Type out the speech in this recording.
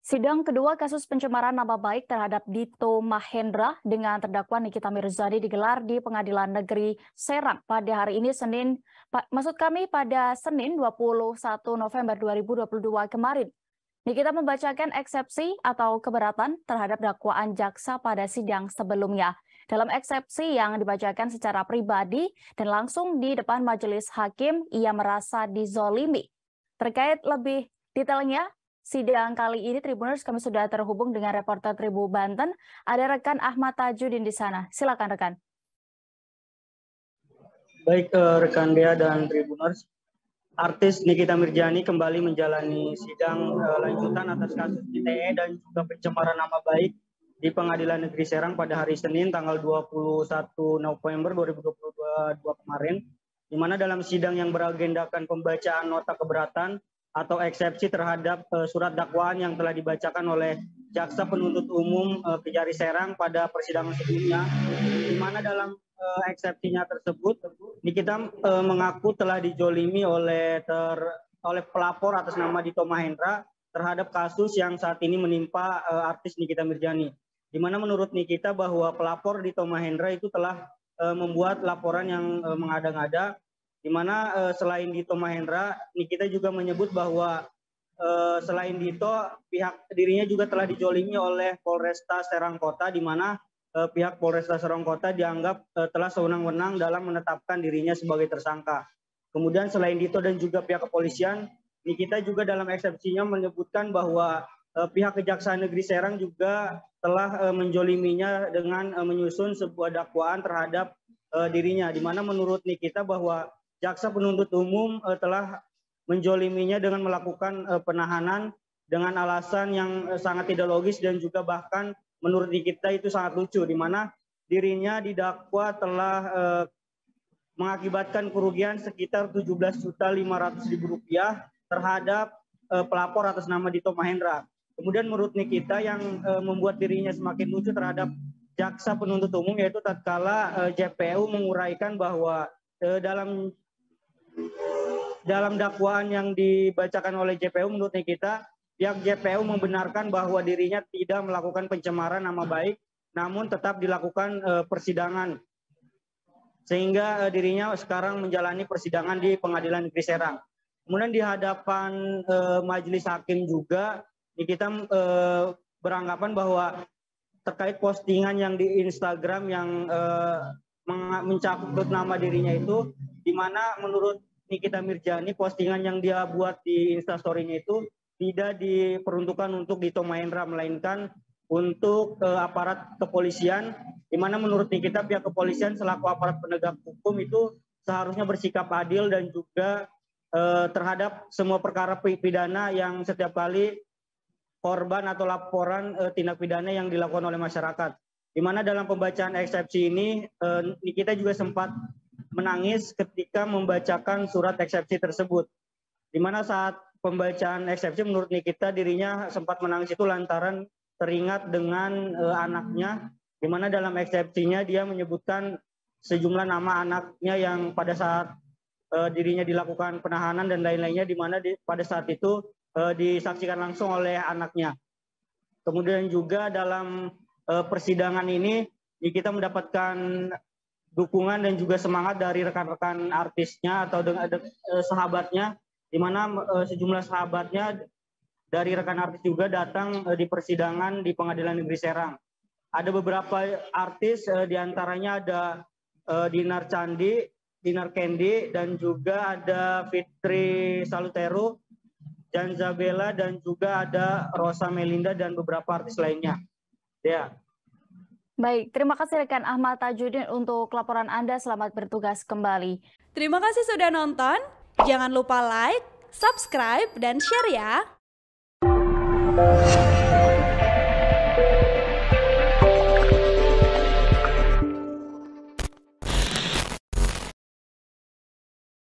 Sidang kedua kasus pencemaran nama baik terhadap Dito Mahendra dengan terdakwa Nikita Mirzani digelar di Pengadilan Negeri Serang pada hari ini pada Senin 21 November 2022 kemarin. Nikita membacakan eksepsi atau keberatan terhadap dakwaan jaksa pada sidang sebelumnya. Dalam eksepsi yang dibacakan secara pribadi dan langsung di depan majelis hakim, ia merasa dizolimi. Terkait lebih detailnya, sidang kali ini Tribuners kami sudah terhubung dengan reporter Tribu Banten. Ada rekan Ahmad Tajudin di sana. Silakan rekan. Baik rekan Dea dan Tribuners, artis Nikita Mirzani kembali menjalani sidang lanjutan atas kasus ITE dan juga pencemaran nama baik di Pengadilan Negeri Serang pada hari Senin tanggal 21 November 2022 kemarin, di mana dalam sidang yang beragendakan pembacaan nota keberatan atau eksepsi terhadap surat dakwaan yang telah dibacakan oleh Jaksa Penuntut Umum Kejari Serang pada persidangan sebelumnya, di mana dalam eksepsinya tersebut Nikita mengaku telah dijolimi oleh pelapor atas nama Dito Mahendra terhadap kasus yang saat ini menimpa artis Nikita Mirzani, di mana menurut Nikita bahwa pelapor Dito Mahendra itu telah membuat laporan yang mengada-ngada, di mana selain Dito Mahendra, Nikita juga menyebut bahwa selain Dito, pihak dirinya juga telah dijolimi oleh Polresta Serang Kota, di mana pihak Polresta Serang Kota dianggap telah sewenang-wenang dalam menetapkan dirinya sebagai tersangka. Kemudian selain Dito dan juga pihak kepolisian, Nikita juga dalam eksepsinya menyebutkan bahwa pihak Kejaksaan Negeri Serang juga telah menjoliminya dengan menyusun sebuah dakwaan terhadap dirinya, di mana menurut Nikita bahwa Jaksa Penuntut Umum telah menjoliminya dengan melakukan penahanan dengan alasan yang sangat tidak logis dan juga bahkan menurut Nikita itu sangat lucu, di mana dirinya didakwa telah mengakibatkan kerugian sekitar Rp17.500.000 terhadap pelapor atas nama Dito Mahendra. Kemudian menurut Nikita yang membuat dirinya semakin lucu terhadap Jaksa Penuntut Umum yaitu tatkala JPU menguraikan bahwa dalam dakwaan yang dibacakan oleh JPU, menurut Nikita, pihak JPU membenarkan bahwa dirinya tidak melakukan pencemaran nama baik, namun tetap dilakukan persidangan, sehingga dirinya sekarang menjalani persidangan di Pengadilan Negeri Serang. Kemudian di hadapan majelis hakim juga, Nikita beranggapan bahwa terkait postingan yang di Instagram yang mencakup nama dirinya itu, di mana menurut Nikita Mirzani postingan yang dia buat di Instastory-nya itu tidak diperuntukkan untuk Dito Mahendra, melainkan untuk aparat kepolisian, di mana menurut Nikita pihak kepolisian selaku aparat penegak hukum itu seharusnya bersikap adil dan juga terhadap semua perkara pidana yang setiap kali korban atau laporan tindak pidana yang dilakukan oleh masyarakat. Di mana dalam pembacaan eksepsi ini Nikita juga sempat menangis ketika membacakan surat eksepsi tersebut. Di mana saat pembacaan eksepsi menurut Nikita dirinya sempat menangis itu lantaran teringat dengan anaknya, di mana dalam eksepsinya dia menyebutkan sejumlah nama anaknya yang pada saat dirinya dilakukan penahanan dan lain-lainnya, di mana pada saat itu disaksikan langsung oleh anaknya. Kemudian juga dalam persidangan ini Nikita mendapatkan dukungan dan juga semangat dari rekan-rekan artisnya atau sahabatnya, di mana sejumlah sahabatnya dari rekan artis juga datang di persidangan di Pengadilan Negeri Serang. Ada beberapa artis, diantaranya ada Dinar Candi, Dinar Kendi, dan juga ada Fitri Salutero, Janzabella, dan juga ada Rosa Melinda dan beberapa artis lainnya. Ya. Baik, terima kasih rekan Ahmad Tajudin untuk laporan Anda. Selamat bertugas kembali. Terima kasih sudah nonton. Jangan lupa like, subscribe, dan share ya.